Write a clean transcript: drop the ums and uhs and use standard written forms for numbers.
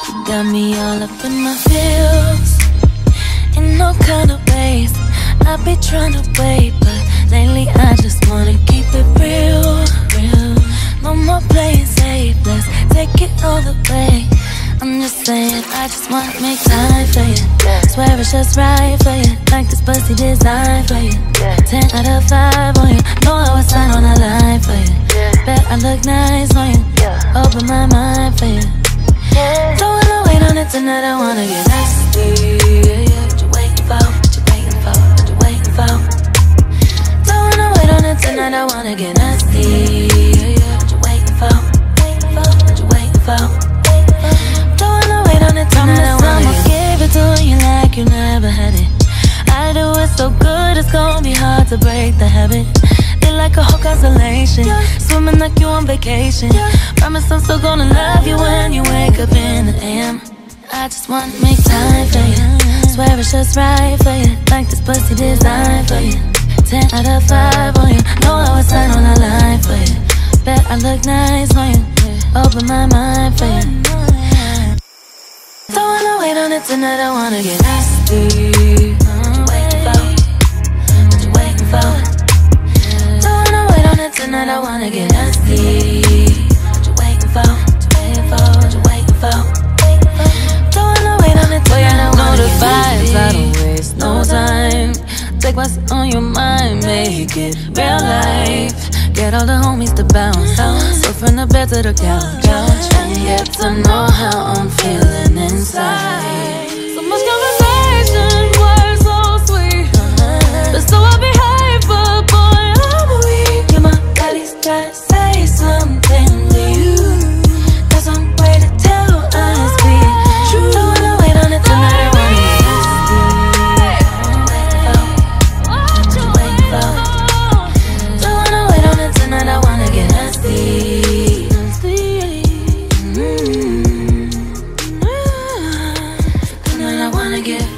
Got me all up in my feels, in all kind of ways. I be trying to wait, but lately I just wanna keep it real, real. No more playing safe, let's take it all the way. I'm just saying, I just wanna make time for you. Swear it's just right for you, like this pussy designed for you. 10 out of 5 on you, know I was signed on the line for you. Bet I look nice on you, open my mind for you. Don't wanna wait on it tonight, I wanna get nasty. What you waiting for? What you waiting for? What you waiting for? Don't wanna wait on it tonight, I wanna get nasty. What you waiting for? What you waiting for? Don't wanna wait on it tonight, I wanna give it to you like you never had it. I do it so good, it's gonna be hard to break the habit. They like a whole constellation, swimming like you on vacation. Promise I'm still gonna love you when you wake up in the AM. I just wanna make time for you, swear it's just right for you, like this pussy designed for you. 10 out of 5 on you, know I was signed on the line for you. Bet I look nice on you, open my mind for you. Don't wanna wait on it tonight, I wanna get nasty. What you waiting for? What you waiting for? Don't wanna wait on it tonight, I wanna get nasty. What you waiting for? What you waiting for? What you waiting for? Don't wanna wait on it tonight, I wanna get nasty. I don't waste no time. Take what's on your mind, make it real life. Get all the homies to bounce, so from the bed to the couch, and get to know how I'm feeling inside. So much conversation, words so sweet, but so I behave, but boy I'm weak. Yeah, my body's gotta say something to you. Got some way to tell us we true. Don't wanna wait on it tonight, I wanna get nasty. What you waiting for? Don't wanna wait on it tonight, I wanna get nasty. Tonight I wanna get